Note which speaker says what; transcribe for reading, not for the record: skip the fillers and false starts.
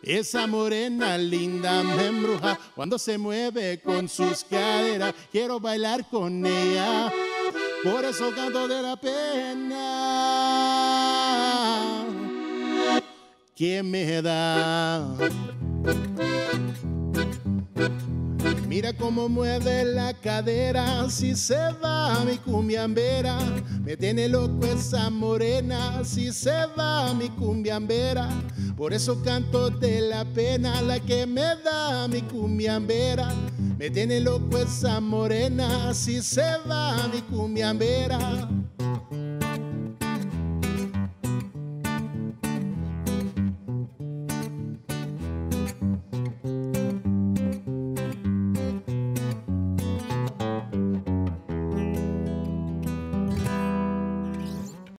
Speaker 1: Esa morena linda me embruja cuando se mueve con sus caderas. Quiero bailar con ella, por eso canto de la pena que me da. Mira cómo mueve la cadera, si se va mi cumbiambera. Me tiene loco esa morena, si se va mi cumbiambera. Por eso canto de la pena, la que me da mi cumbiambera. Me tiene loco esa morena, si se va mi cumbiambera.